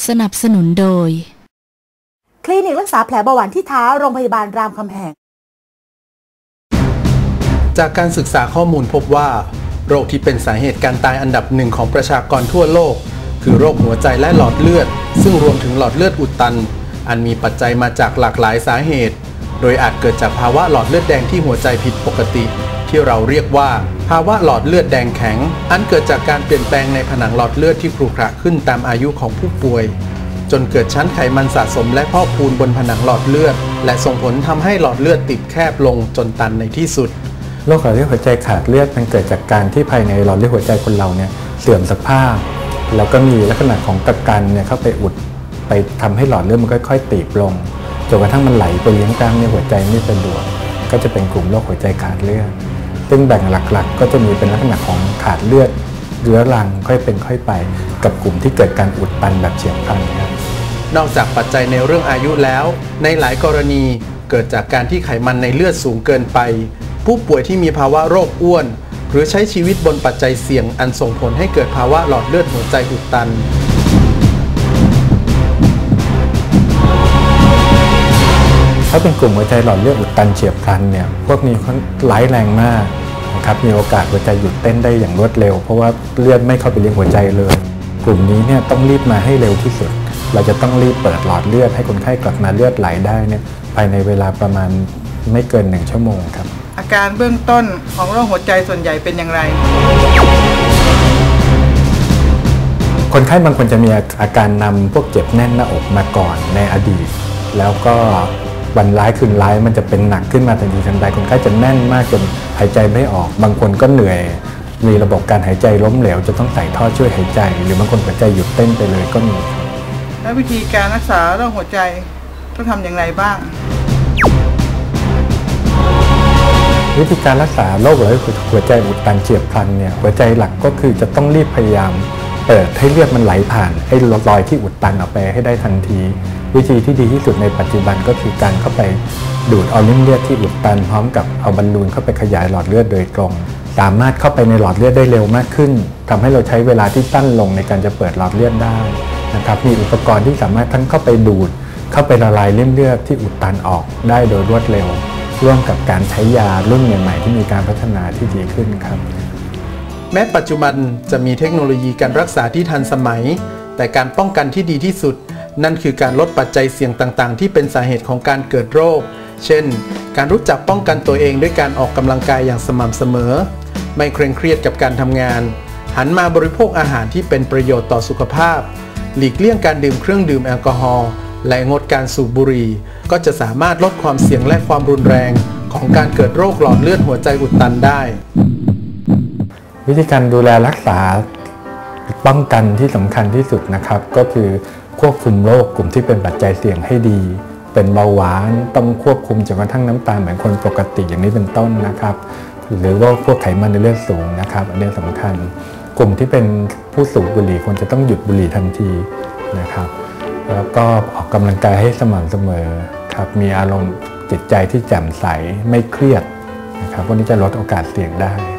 สนับสนุนโดยคลินิกรักษาแผลเบาหวานที่เท้าโรงพยาบาลรามคำแหงจากการศึกษาข้อมูลพบว่าโรคที่เป็นสาเหตุการตายอันดับหนึ่งของประชากรทั่วโลกคือโรคหัวใจและหลอดเลือดซึ่งรวมถึงหลอดเลือดอุดตันอันมีปัจจัยมาจากหลากหลายสาเหตุโดยอาจเกิดจากภาวะหลอดเลือดแดงที่หัวใจผิดปกติที่เราเรียกว่าภาวะหลอดเลือดแดงแข็งอันเกิดจากการเปลี่ยนแปลงในผนังหลอดเลือดที่ขรุขระขึ้นตามอายุของผู้ป่วยจนเกิดชั้นไขมันสะสมและพอกพูนบนผนังหลอดเลือดและส่งผลทำให้หลอดเลือดติดแคบลงจนตันในที่สุดโรคหลอดเลือดหัวใจขาดเลือดมันเกิดจากการที่ภายในหลอดเลือดหัวใจคนเราเนี่ยเสื่อมสภาพแล้วก็มีลักษณะของตะกันเนี่ยเข้าไปอุดไปทำให้หลอดเลือดมันค่อยๆตีบลงจนกระทั่งมันไหลไปเลี้ยงกล้ามเนื้อหัวใจไม่สะดวกก็จะเป็นกลุ่มโรคหัวใจขาดเลือดซึ่งแบ่งหลักๆก็จะมีเป็นลักษณะของขาดเลือดเรื้อรังค่อยเป็นค่อยไปกับกลุ่มที่เกิดการอุดตันแบบเฉียบพลันครับนอกจากปัจจัยในเรื่องอายุแล้วในหลายกรณีเกิดจากการที่ไขมันในเลือดสูงเกินไปผู้ป่วยที่มีภาวะโรคอ้วนหรือใช้ชีวิตบนปัจจัยเสี่ยงอันส่งผลให้เกิดภาวะหลอดเลือดหัวใจอุดตันถ้าเป็นกลุ่มหัวใจหลอดเลือดอุดตันเฉียบพลันเนี่ยพวกนี้เขาร้ายแรงมากนะครับมีโอกาสหัวใจหยุดเต้นได้อย่างรวดเร็วเพราะว่าเลือดไม่เข้าไปเลี้ยงหัวใจเลยกลุ่มนี้เนี่ยต้องรีบมาให้เร็วที่สุดเราจะต้องรีบเปิดหลอดเลือดให้คนไข้กลับมาเลือดไหลได้เนี่ยภายในเวลาประมาณไม่เกิน1 ชั่วโมงครับอาการเบื้องต้นของโรคหัวใจส่วนใหญ่เป็นอย่างไรคนไข้บางคนจะมีอาการนำพวกเจ็บแน่นหน้าอกมาก่อนในอดีตแล้วก็วันร้ายคืนร้ายมันจะเป็นหนักขึ้นมาทันทีทันใดคนไข้จะแน่นมากจนหายใจไม่ออกบางคนก็เหนื่อยมีระบบการหายใจล้มเหลวจะต้องใส่ท่อช่วยหายใจหรือบางคนหัวใจหยุดเต้นไปเลยก็มีแล้ววิธีการรักษาโรคหัวใจต้องทำอย่างไรบ้างวิธีการรักษาโรคหัวใจอุดตันเฉียบพลันเนี่ยหัวใจหลักก็คือจะต้องรีบพยายามเปิดให้เลือดมันไหลผ่านให้รอยที่อุดตันออกไปให้ได้ทันทีวิธีที่ดีที่สุดในปัจจุบันก็คือการเข้าไปดูดเอาเลือดที่อุดตันพร้อมกับเอาบอลลูนเข้าไปขยายหลอดเลือดโดยตรงสามารถเข้าไปในหลอดเลือดได้เร็วมากขึ้นทำให้เราใช้เวลาที่สั้นลงในการจะเปิดหลอดเลือดได้นะครับมีอุปกรณ์ที่สามารถทั้งเข้าไปดูดเข้าไปละลายเลือดที่อุดตันออกได้โดยรวดเร็วร่วมกับการใช้ยารุ่นใหม่ๆที่มีการพัฒนาที่ดีขึ้นครับแม้ปัจจุบันจะมีเทคโนโลยีการรักษาที่ทันสมัยแต่การป้องกันที่ดีที่สุดนั่นคือการลดปัจจัยเสี่ยงต่างๆที่เป็นสาเหตุของการเกิดโรคเช่นการรู้จักป้องกันตัวเองด้วยการออกกำลังกายอย่างสม่ำเสมอไม่เคร่งเครียดกับการทำงานหันมาบริโภคอาหารที่เป็นประโยชน์ต่อสุขภาพหลีกเลี่ยงการดื่มเครื่องดื่มแอลกอฮอล์และงดการสูบบุหรี่ก็จะสามารถลดความเสี่ยงและความรุนแรงของการเกิดโรคหลอดเลือดหัวใจอุดตันได้วิธีการดูแลรักษาป้องกันที่สำคัญที่สุดนะครับก็คือควบคุมโรคกลุ่มที่เป็นปัจจัยเสี่ยงให้ดีเป็นเบาหวานต้องควบคุมจนกระทั่งน้ำตาลเหมือนคนปกติอย่างนี้เป็นต้นนะครับหรือว่าพวกไขมันในเลือดสูงนะครับอันนี้สำคัญกลุ่มที่เป็นผู้สูบบุหรี่ควรจะต้องหยุดบุหรี่ทันทีนะครับแล้วก็ออกกำลังกายให้สม่ำเสมอครับมีอารมณ์จิตใจที่แจ่มใสไม่เครียดนะครับพวกนี้จะลดโอกาสเสี่ยงได้